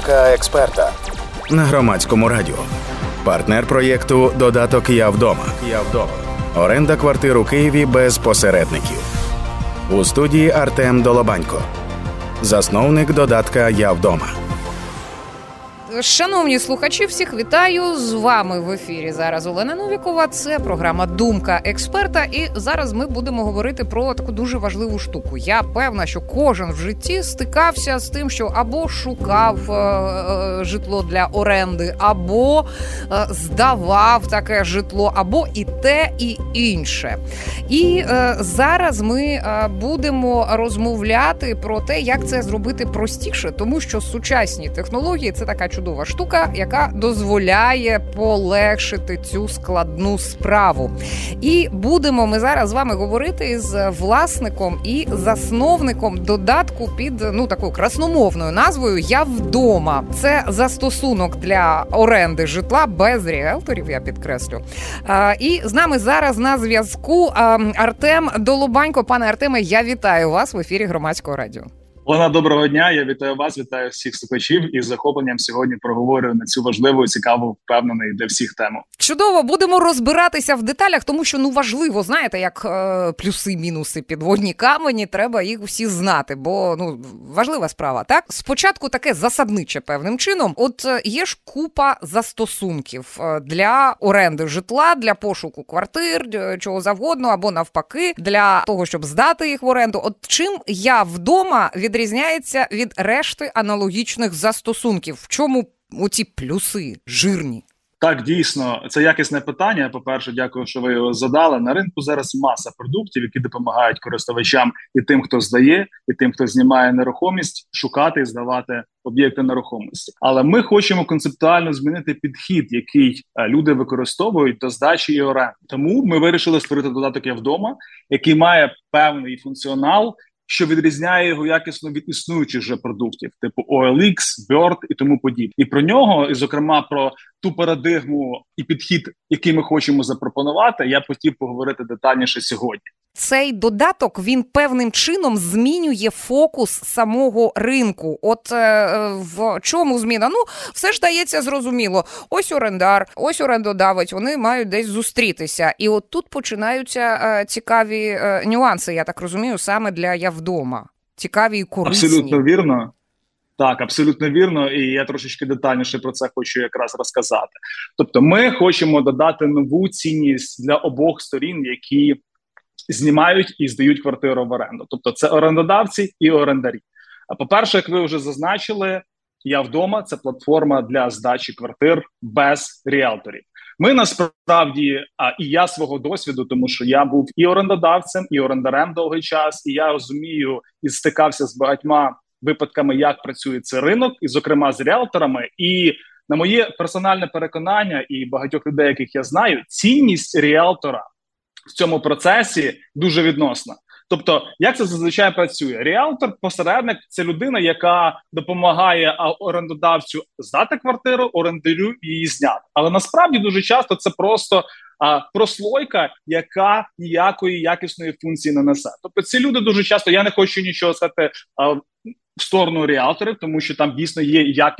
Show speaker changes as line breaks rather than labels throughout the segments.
Думка експерта на Громадському радіо. Партнер проєкту «Додаток Я вдома». Оренда квартир у Києві без посередників. У студії Артем Долобанько, засновник додатка «Я вдома».
Шановні слухачі, всіх вітаю! З вами в ефірі зараз Олена Новікова. Це програма «Думка експерта». І зараз ми будемо говорити про таку дуже важливу штуку. Я певна, що кожен в житті стикався з тим, що або шукав житло для оренди, або здавав таке житло, або і те, і інше. І зараз ми будемо розмовляти про те, як це зробити простіше, тому що сучасні технології – це така чудова штука, яка дозволяє полегшити цю складну справу. І будемо ми зараз з вами говорити з власником і засновником додатку під такою красномовною назвою «Я вдома». Це застосунок для оренди житла без ріелторів, я підкреслю. І з нами зараз на зв'язку Артем Долобанько. Пане Артеме, я вітаю вас в ефірі Громадського радіо.
Олена, доброго дня, я вітаю вас, вітаю всіх слухачів і з захопленням сьогодні проговорю на цю важливу, цікаву, впевнений для всіх тему.
Чудово, будемо розбиратися в деталях, тому що важливо, знаєте, як плюси, мінуси, підводні камені, треба їх всі знати, бо важлива справа, так? Спочатку таке засадниче певним чином. От є ж купа застосунків для оренди житла, для пошуку квартир, чого завгодно, або навпаки, для того, щоб здати їх в оренду. От чим «Я вдома» відрізняється від решти аналогічних застосунків? В чому оці плюси жирні?
Так, дійсно, це якісне питання. По-перше, дякую, що ви його задали. На ринку зараз маса продуктів, які допомагають користувачам і тим, хто здає, і тим, хто знімає нерухомість, шукати і здавати об'єкти нерухомості. Але ми хочемо концептуально змінити підхід, який люди використовують до здачі і оренди. Тому ми вирішили створити додаток «Я вдома», який має певний функціонал, що відрізняє його якісно від існуючих вже продуктів, типу OLX, Bird і тому подібне. І про нього, і зокрема про ту парадигму і підхід, який ми хочемо запропонувати, я б хотів поговорити детальніше сьогодні.
Цей додаток, він певним чином змінює фокус самого ринку. От в чому зміна? Все ж дається зрозуміло. Ось орендар, ось орендодавець, вони мають десь зустрітися. І от тут починаються цікаві нюанси, я так розумію, саме для «Я вдома». Цікаві і корисні.
Абсолютно вірно. Так, абсолютно вірно, і я трошечки детальніше про це хочу якраз розказати. Тобто ми хочемо додати нову цінність для обох сторін, які знімають і здають квартиру в оренду. Тобто це орендодавці і орендарі. А по-перше, як ви вже зазначили, «Я вдома» – це платформа для здачі квартир без ріелторів. Ми насправді, і я свого досвіду, тому що я був і орендодавцем, і орендарем довгий час, і я розумію і стикався з багатьма випадками, як працює цей ринок, і зокрема з ріелторами. І на моє персональне переконання і багатьох людей, яких я знаю, цінність ріелтора в цьому процесі дуже відносна. Тобто, як це зазвичай працює? Ріелтор, посередник – це людина, яка допомагає орендодавцю здати квартиру, орендарю її зняти. Але насправді дуже часто це просто прослойка, яка ніякої якісної функції не несе. Тобто ці люди дуже часто, я не хочу нічого сказати в сторону ріелторів, тому що там дійсно є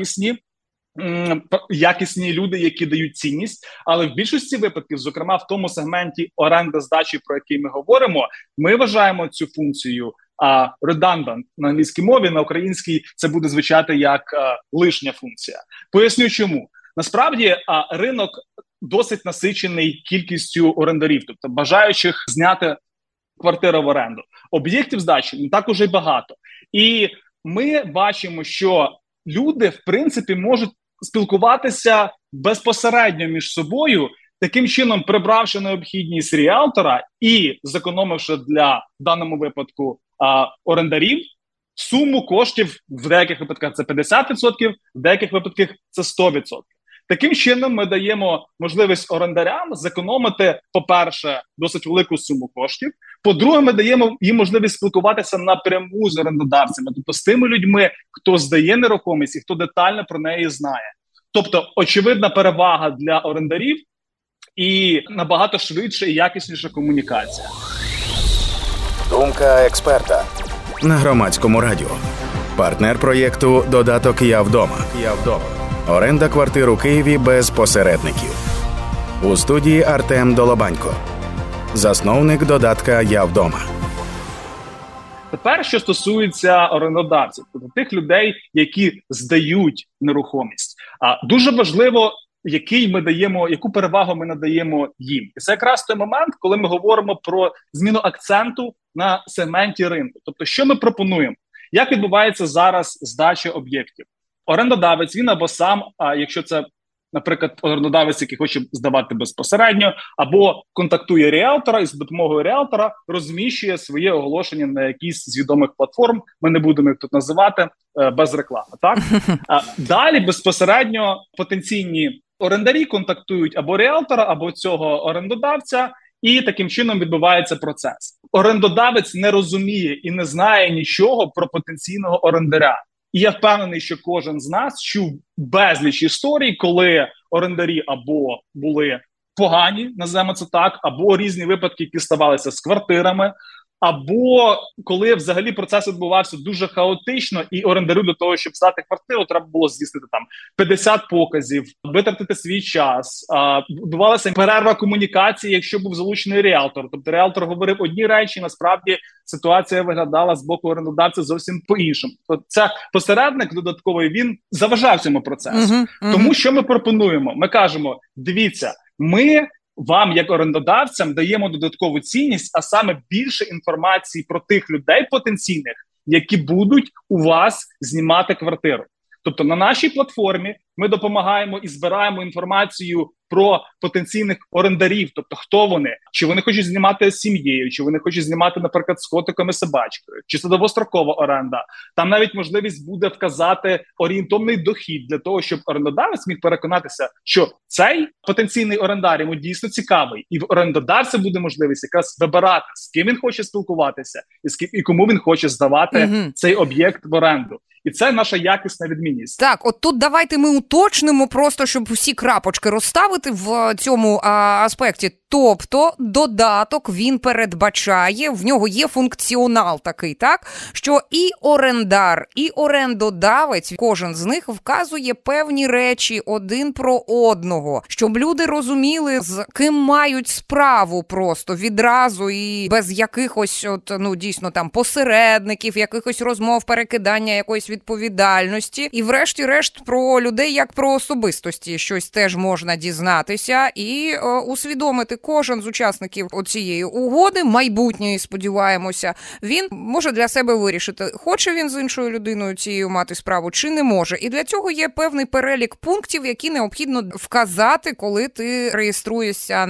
якісні люди, які дають цінність, але в більшості випадків, зокрема в тому сегменті оренди здачі, про який ми говоримо, ми вважаємо цю функцію redundant на англійській мові, на українській це буде звучати як лишня функція. Поясню чому. Насправді ринок досить насичений кількістю орендарів, тобто бажаючих зняти квартиру в оренду. Об'єктів здачі не так уже й багато. І ми бачимо, що люди, в принципі, можуть спілкуватися безпосередньо між собою, таким чином прибравши необхідність ріелтора і зекономивши в даному випадку орендарів суму коштів, в деяких випадках це 50%, в деяких випадках це 100%. Таким чином ми даємо можливість орендарям зекономити, по-перше, досить велику суму коштів, по-друге, ми даємо їм можливість спілкуватися напряму з орендодавцями, тобто з тими людьми, хто здає нерухомість і хто детально про неї знає. Тобто, очевидна перевага для орендарів і набагато швидше і якісніша комунікація.
Думка експерта на Громадському радіо. Партнер проєкту «Додаток Я вдома». Оренда квартир у Києві без посередників. У студії Артем Долобанько. Засновник додатка «Я вдома».
Тепер, що стосується орендодавців, тобто тих людей, які здають нерухомість. Дуже важливо, яку перевагу ми надаємо їм. І це якраз той момент, коли ми говоримо про зміну акценту на сегменті ринку. Тобто, що ми пропонуємо? Як відбувається зараз здача об'єктів? Орендодавець, він або сам, якщо це, наприклад, орендодавець, який хоче здавати безпосередньо, або контактує ріелтора і за допомогою ріелтора розміщує своє оголошення на якійсь з відомих платформ, ми не будемо їх тут називати, без реклами. Так? Далі безпосередньо потенційні орендарі контактують або ріелтора, або цього орендодавця, і таким чином відбувається процес. Орендодавець не розуміє і не знає нічого про потенційного орендаря. І я впевнений, що кожен з нас чув безліч історій, коли орендарі або були погані, називаємо це так, або різні випадки, які ставалися з квартирами, або коли взагалі процес відбувався дуже хаотично, і орендарю для того, щоб здати квартиру, треба було здійснити там 50 показів, витратити свій час. Відбувалася перерва комунікації, якщо був залучений ріелтор. Тобто ріелтор говорив одні речі, насправді ситуація виглядала з боку орендодавця зовсім по-іншому. Тобто це посередник додатковий, він заважав цьому процесу. Тому що ми пропонуємо? Ми кажемо, дивіться, ми вам, як орендодавцям, даємо додаткову цінність, а саме більше інформації про тих людей потенційних, які будуть у вас знімати квартиру. Тобто на нашій платформі ми допомагаємо і збираємо інформацію про потенційних орендарів, тобто хто вони, чи вони хочуть знімати з сім'єю, чи вони хочуть знімати, наприклад, з котиком і собачкою, чи це довгострокова оренда. Там навіть можливість буде вказати орієнтовний дохід для того, щоб орендодавець міг переконатися, що цей потенційний орендар йому дійсно цікавий, і в орендодавця буде можливість якраз вибирати, з ким він хоче спілкуватися і кому він хоче здавати цей об'єкт в оренду. І це наша якісна відмінність.
Так, от тут давайте ми уточнимо просто, щоб всі крапочки розставити в цьому аспекті. Тобто додаток, він передбачає, в нього є функціонал такий, так, що і орендар, і орендодавець, кожен з них вказує певні речі один про одного, щоб люди розуміли, з ким мають справу просто відразу і без якихось, дійсно там посередників, якихось розмов, перекидання якоїсь відповідальності. І врешті-решт про людей як про особистості щось теж можна дізнатися і усвідомити. Кожен з учасників цієї угоди, майбутньої, сподіваємося, він може для себе вирішити, хоче він з іншою людиною цією мати справу чи не може. І для цього є певний перелік пунктів, які необхідно вказати, коли ти реєструєшся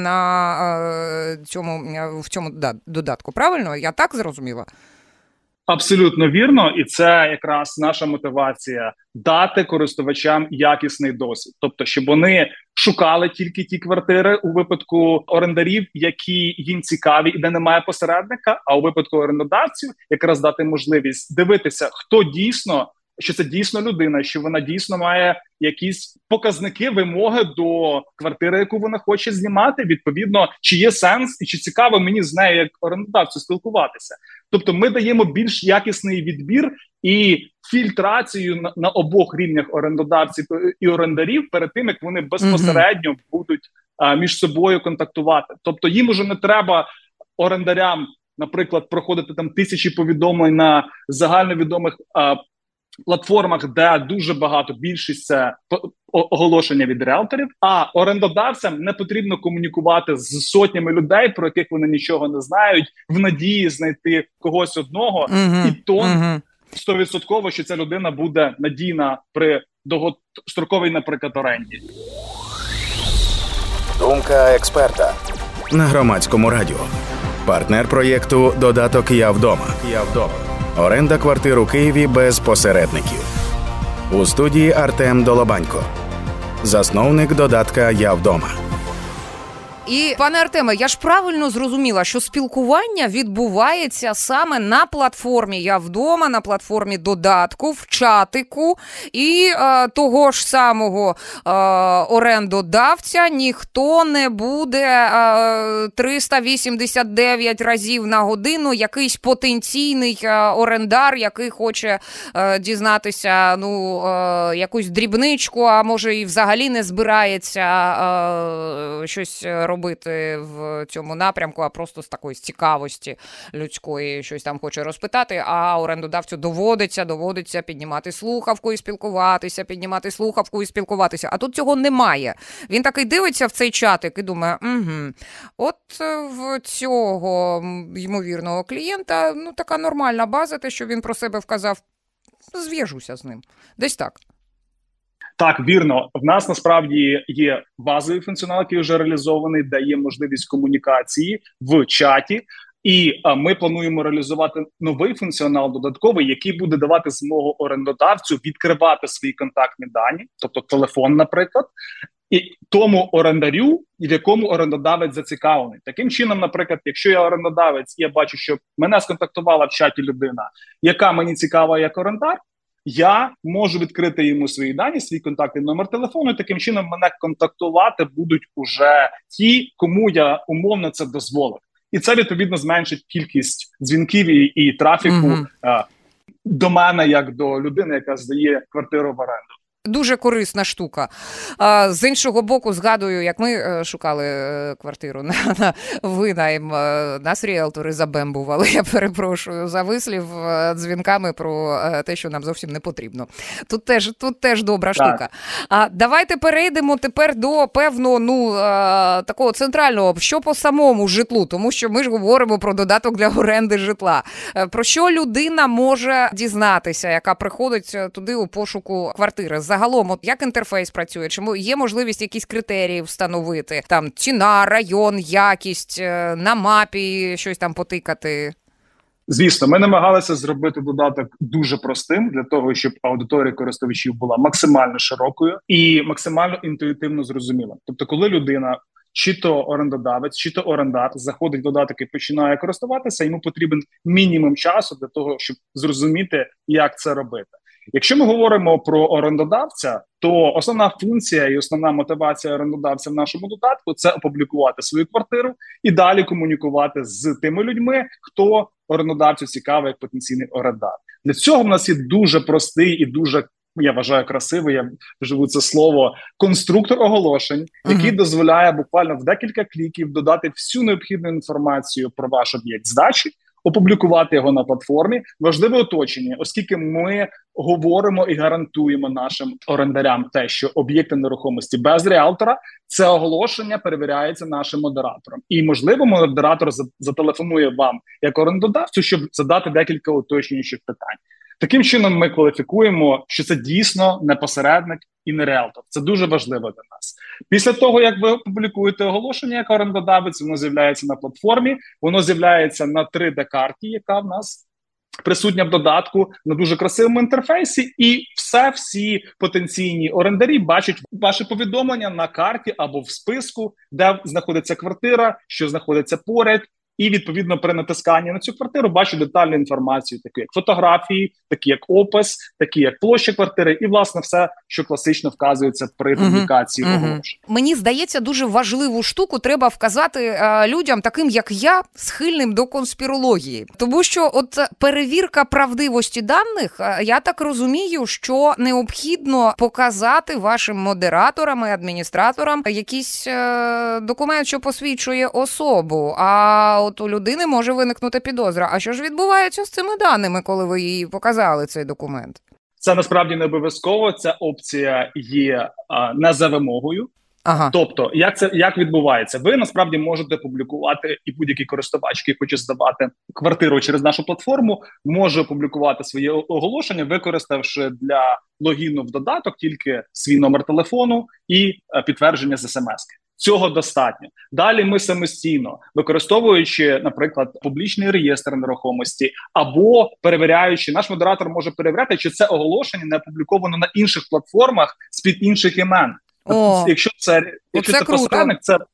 в цьому додатку. Правильно? Я так зрозуміла?
Абсолютно вірно, і це якраз наша мотивація – дати користувачам якісний досвід. Тобто, щоб вони шукали тільки ті квартири у випадку орендарів, які їм цікаві і де немає посередника, а у випадку орендодавців якраз дати можливість дивитися, хто дійсно, що це дійсно людина, що вона дійсно має якісь показники, вимоги до квартири, яку вона хоче знімати, відповідно, чи є сенс і чи цікаво мені з нею як орендодавцю спілкуватися. Тобто ми даємо більш якісний відбір і фільтрацію на обох рівнях орендодавців і орендарів перед тим, як вони безпосередньо будуть між собою контактувати. Тобто їм уже не треба орендарям, наприклад, проходити там тисячі повідомлень на загальновідомих платформах, де дуже багато, більшість це оголошення від ріелторів, а орендодавцям не потрібно комунікувати з сотнями людей, про яких вони нічого не знають, в надії знайти когось одного, і то 100%, що ця людина буде надійна при довгостроковій, наприклад, оренді.
Думка експерта на Громадському радіо. Партнер проєкту «Додаток Я вдома». Оренда квартир у Києві без посередників. У студії Артем Долобанько. Засновник додатка «Я вдома».
І, пане Артеме, я ж правильно зрозуміла, що спілкування відбувається саме на платформі «Я вдома», на платформі додатку, в чатику, і того ж самого орендодавця ніхто не буде 389 разів на годину, якийсь потенційний орендар, який хоче дізнатися якусь дрібничку, а може і взагалі не збирається щось робити в цьому напрямку, а просто з такої цікавості людської щось там хоче розпитати, а орендодавцю доводиться піднімати слухавку і спілкуватися, спілкуватися. А тут цього немає. Він такий дивиться в цей чатик і думає, от в цього ймовірного клієнта така нормальна база, те, що він про себе вказав, зв'яжуся з ним. Десь так.
Так, вірно. В нас насправді є базовий функціонал, який вже реалізований, де є можливість комунікації в чаті. І ми плануємо реалізувати новий функціонал додатковий, який буде давати змогу орендодавцю відкривати свої контактні дані, тобто телефон, наприклад, і тому орендарю, в якому орендодавець зацікавлений. Таким чином, наприклад, якщо я орендодавець, і я бачу, що мене сконтактувала в чаті людина, яка мені цікава як орендар, я можу відкрити йому свої дані, свій контактний номер телефону, і таким чином мене контактувати будуть уже ті, кому я умовно це дозволив. І це, відповідно, зменшить кількість дзвінків і трафіку до мене, як до людини, яка здає квартиру в оренду.
Дуже корисна штука. З іншого боку, згадую, як ми шукали квартиру на винайм, нас ріелтори забембували, я перепрошую, за вислів дзвінками про те, що нам зовсім не потрібно. Тут теж добра штука. Давайте перейдемо тепер до певного, такого центрального, що по самому житлу, тому що ми ж говоримо про додаток для оренди житла. Про що людина може дізнатися, яка приходить туди у пошуку квартири? Загалом, як інтерфейс працює? Чому є можливість якісь критерії встановити? Там ціна, район, якість, на мапі щось там потикати?
Звісно, ми намагалися зробити додаток дуже простим для того, щоб аудиторія користувачів була максимально широкою і максимально інтуїтивно зрозуміла. Тобто, коли людина, чи то орендодавець, чи то орендар заходить в додаток і починає користуватися, йому потрібен мінімум часу для того, щоб зрозуміти, як це робити. Якщо ми говоримо про орендодавця, то основна функція і основна мотивація орендодавця в нашому додатку – це опублікувати свою квартиру і далі комунікувати з тими людьми, хто орендодавцю цікавий як потенційний орендар. Для цього в нас є дуже простий і дуже, я вважаю, красивий, я вживу це слово, конструктор оголошень, який дозволяє буквально в декілька кліків додати всю необхідну інформацію про ваш об'єкт здачі, опублікувати його на платформі. Важливе уточнення, оскільки ми говоримо і гарантуємо нашим орендарям те, що об'єкти нерухомості без ріелтора, це оголошення перевіряється нашим модератором. І, можливо, модератор зателефонує вам як орендодавцю, щоб задати декілька уточнюючих питань. Таким чином ми кваліфікуємо, що це дійсно не посередник і не ріелтор. Це дуже важливо для нас. Після того, як ви опублікуєте оголошення як орендодавець, воно з'являється на платформі, воно з'являється на 3D-карті, яка в нас присутня в додатку, на дуже красивому інтерфейсі, і всі потенційні орендарі бачать ваше повідомлення на карті або в списку, де знаходиться квартира, що знаходиться поряд, і, відповідно, при натисканні на цю квартиру бачу детальну інформацію, таку як фотографії, такі як опис, такі як площа квартири і, власне, все, що класично вказується при публікації оголошень.
Мені здається, дуже важливу штуку треба вказати людям, таким як я, схильним до конспірології. Тому що от перевірка правдивості даних, я так розумію, що необхідно показати вашим модераторам і адміністраторам якийсь документ, що посвідчує особу, а от у людини може виникнути підозра. А що ж відбувається з цими даними, коли ви їй показали цей документ?
Це насправді не обов'язково. Ця опція є не за вимогою. Тобто, як відбувається? Ви насправді можете публікувати, і будь-який користувач, який хоче здавати квартиру через нашу платформу, може опублікувати своє оголошення, використавши для логіну в додаток тільки свій номер телефону і підтвердження з смс-ки. Цього достатньо. Далі ми самостійно, використовуючи, наприклад, публічний реєстр нерухомості або перевіряючи, наш модератор може перевіряти, чи це оголошення не опубліковано на інших платформах з-під інших імен. Якщо це посередник,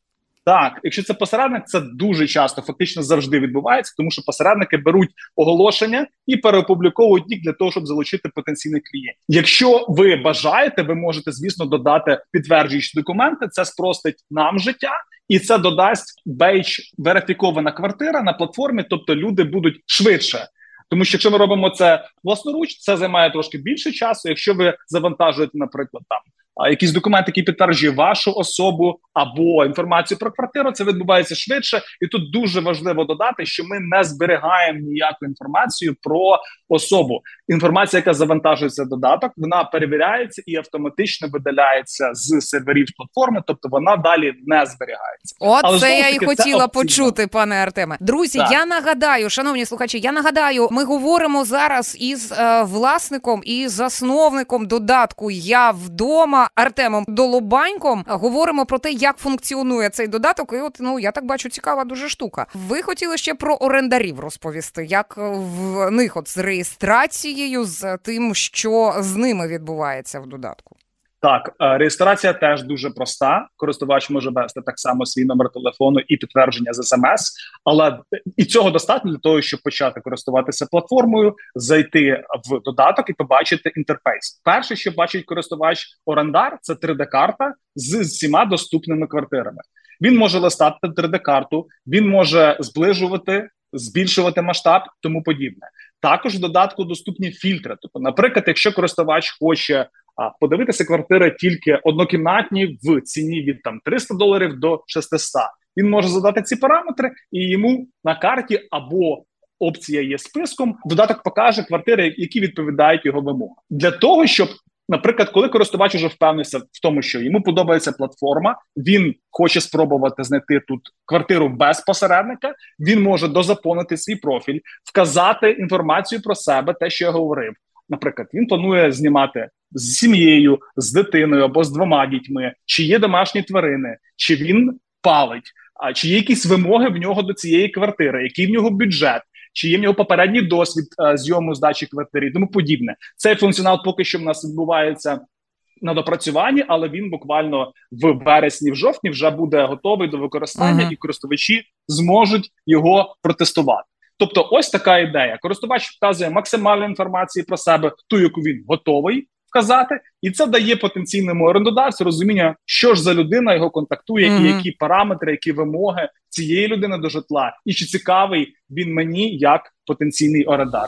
Так, якщо це посередник, це дуже часто, фактично завжди відбувається, тому що посередники беруть оголошення і переопубліковують їх для того, щоб залучити потенційних клієнтів. Якщо ви бажаєте, ви можете, звісно, додати підтверджуючі документи, це спростить нам життя, і це додасть бейдж верифікована квартира на платформі, тобто люди будуть швидше. Тому що якщо ми робимо це власноруч, це займає трошки більше часу. Якщо ви завантажуєте, наприклад, там якийсь документ, який підтверджує вашу особу або інформацію про квартиру, це відбувається швидше. І тут дуже важливо додати, що ми не зберігаємо ніяку інформацію про особу. Інформація, яка завантажується в додаток, вона перевіряється і автоматично видаляється з серверів платформи, тобто вона далі не зберігається.
От це я і хотіла почути, пане Артеме. Друзі, так. Я нагадаю, шановні слухачі, ми говоримо зараз із власником і засновником додатку «Я вдома» Артемом Долобаньком. Говоримо про те, як функціонує цей додаток. І от, я так бачу, цікава дуже штука. Ви хотіли ще про орендарів розповісти, як в них от з реєстрацією, з тим, що з ними відбувається в додатку.
Так, реєстрація теж дуже проста. Користувач може ввести так само свій номер телефону і підтвердження з СМС, але і цього достатньо для того, щоб почати користуватися платформою, зайти в додаток і побачити інтерфейс. Перше, що бачить користувач-орендар, це 3D-карта з всіма доступними квартирами. Він може листати 3D-карту, він може зближувати, збільшувати масштаб, тому подібне. Також в додатку доступні фільтри. Тобто, наприклад, якщо користувач хоче подивитися квартири тільки однокімнатні в ціні від $300 до 600, він може задати ці параметри, і йому на карті або опція є списком, додаток покаже квартири, які відповідають його вимогам. Для того, щоб, наприклад, коли користувач вже впевнився в тому, що йому подобається платформа, він хоче спробувати знайти тут квартиру без посередника, він може дозаповнити свій профіль, вказати інформацію про себе, те, що я говорив. Наприклад, він планує знімати з сім'єю, з дитиною або з 2 дітьми, чи є домашні тварини, чи він палить, чи є якісь вимоги в нього до цієї квартири, який в нього бюджет, чи є в нього попередній досвід зйому здачі квартири і тому подібне. Цей функціонал поки що в нас відбувається на допрацюванні, але він буквально в вересні, в жовтні вже буде готовий до використання, і користувачі зможуть його протестувати. Тобто ось така ідея. Користувач вказує максимальну інформацію про себе, ту, яку він готовий вказати, і це дає потенційному орендодавцю розуміння, що ж за людина його контактує, і які параметри, які вимоги цієї людини до житла, і чи цікавий він мені як потенційний орендар.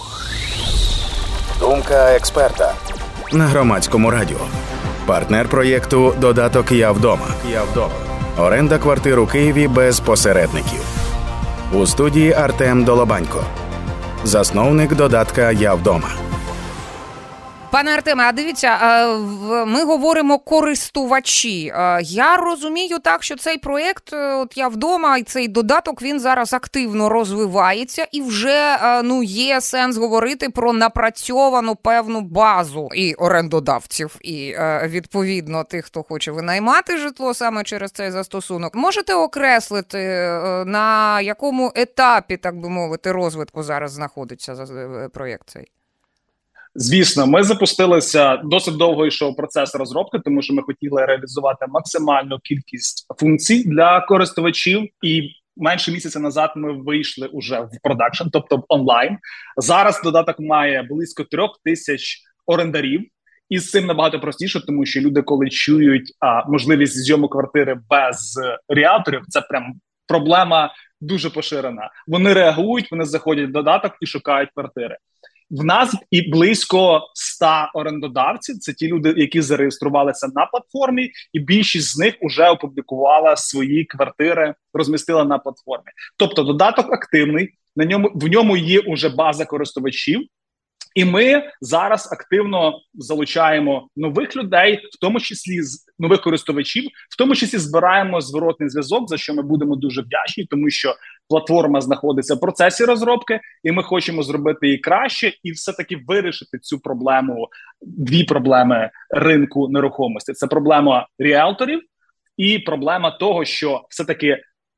Думка експерта на Громадському радіо. Партнер проєкту «Додаток Я вдома». Оренда квартир у Києві без посередників. У студії Артем Долобанько, засновник додатка «Я вдома».
Пане Артеме, а дивіться, ми говоримо користувачі. Я розумію так, що цей проєкт от «Я вдома» і цей додаток, він зараз активно розвивається і вже є сенс говорити про напрацьовану певну базу і орендодавців, і відповідно тих, хто хоче винаймати житло саме через цей застосунок. Можете окреслити, на якому етапі, так би мовити, розвитку зараз знаходиться проєкт цей?
Звісно, ми запустилися, досить довго йшов процес розробки, тому що ми хотіли реалізувати максимальну кількість функцій для користувачів, і менше місяця назад ми вийшли уже в продакшн, тобто в онлайн. Зараз додаток має близько 3000 орендарів, і з цим набагато простіше, тому що люди, коли чують можливість зйому квартири без ріелторів, це прям проблема дуже поширена. Вони реагують, вони заходять в додаток і шукають квартири. В нас і близько 100 орендодавців, це ті люди, які зареєструвалися на платформі, і більшість з них вже опублікувала свої квартири, розмістила на платформі. Тобто додаток активний, в ньому є уже база користувачів, і ми зараз активно залучаємо нових людей, в тому числі нових користувачів, в тому числі збираємо зворотний зв'язок, за що ми будемо дуже вдячні, тому що платформа знаходиться в процесі розробки, і ми хочемо зробити її краще і все-таки вирішити цю проблему, 2 проблеми ринку нерухомості. Це проблема ріелторів і проблема того, що все-таки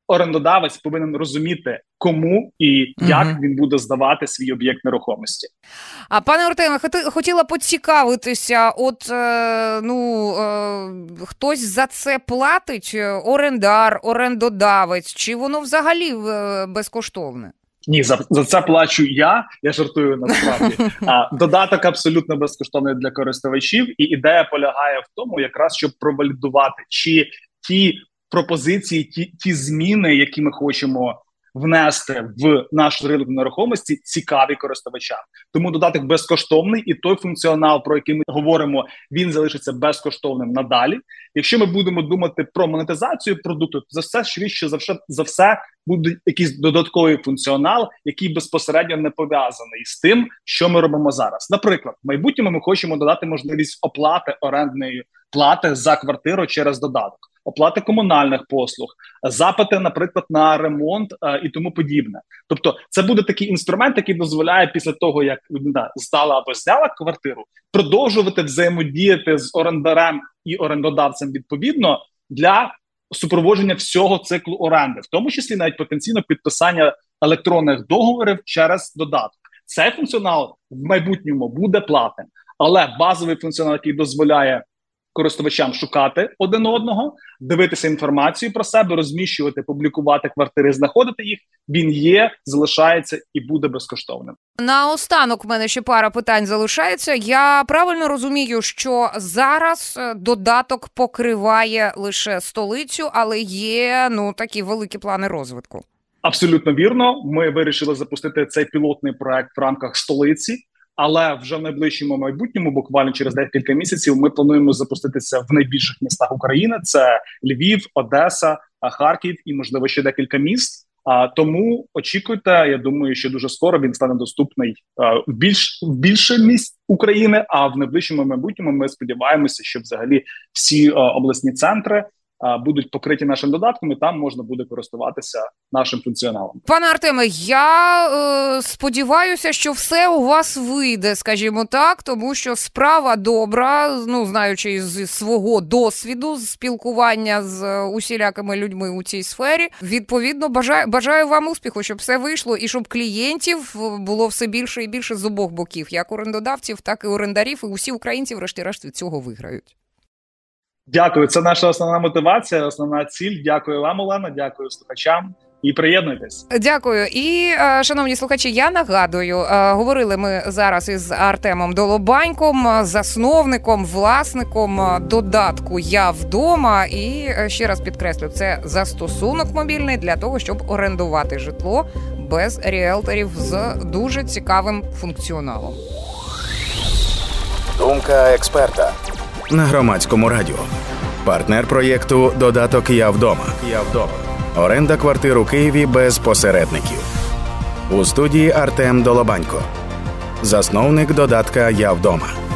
орендодавець повинен розуміти, кому і як він буде здавати свій об'єкт нерухомості.
А пане Артеме, хотіла поцікавитися, хтось за це платить? Орендар, орендодавець, чи воно взагалі безкоштовне?
Ні, за це плачу я жартую насправді. Додаток абсолютно безкоштовний для користувачів, і ідея полягає в тому, якраз щоб провалідувати, чи ті пропозиції, ті зміни, які ми хочемо внести в наш ринок нерухомості, цікаві користувачам. Тому додаток безкоштовний, і той функціонал, про який ми говоримо, він залишиться безкоштовним надалі. Якщо ми будемо думати про монетизацію продукту, то за все швидше за все буде якийсь додатковий функціонал, який безпосередньо не пов'язаний з тим, що ми робимо зараз. Наприклад, в майбутньому ми хочемо додати можливість оплати орендної плати за квартиру через додаток, оплати комунальних послуг, запити, наприклад, на ремонт і тому подібне. Тобто це буде такий інструмент, який дозволяє після того, як людина здала або зняла квартиру, продовжувати взаємодіяти з орендарем і орендодавцем відповідно для супроводження всього циклу оренди, в тому числі навіть потенційно підписання електронних договорів через додаток. Цей функціонал в майбутньому буде платним, але базовий функціонал, який дозволяє користувачам шукати один одного, дивитися інформацію про себе, розміщувати, публікувати квартири, знаходити їх, він є, залишається і буде безкоштовним.
Наостанок в мене ще пара питань залишається. Я правильно розумію, що зараз додаток покриває лише столицю, але є такі великі плани розвитку?
Абсолютно вірно. Ми вирішили запустити цей пілотний проект в рамках столиці. Але вже в найближчому майбутньому, буквально через декілька місяців, ми плануємо запуститися в найбільших містах України. Це Львів, Одеса, Харків і, можливо, ще декілька міст. Тому очікуйте, я думаю, що дуже скоро він стане доступний в більше місць України, а в найближчому майбутньому ми сподіваємося, що взагалі всі обласні центри будуть покриті нашим додатком, і там можна буде користуватися нашим функціоналом.
Пане Артеме, я сподіваюся, що все у вас вийде, скажімо так, тому що справа добра, знаючи з свого досвіду, з спілкування з усілякими людьми у цій сфері. Відповідно, бажаю вам успіху, щоб все вийшло і щоб клієнтів було все більше і більше з обох боків, як орендодавців, так і орендарів, і усі українці врешті-решт від цього виграють.
Дякую, це наша основна мотивація, основна ціль. Дякую вам, Олена, дякую слухачам. І приєднуйтесь.
Дякую. І, шановні слухачі, я нагадую, говорили ми зараз із Артемом Долобаньком, засновником, власником додатку «Я вдома». І ще раз підкреслю, це застосунок мобільний для того, щоб орендувати житло без ріелторів з дуже цікавим функціоналом.
Думка експерта на Громадському радіо. Партнер проєкту «Додаток Я вдома». Оренда квартир у Києві без посередників. У студії Артем Долобанько. Засновник додатка «Я вдома».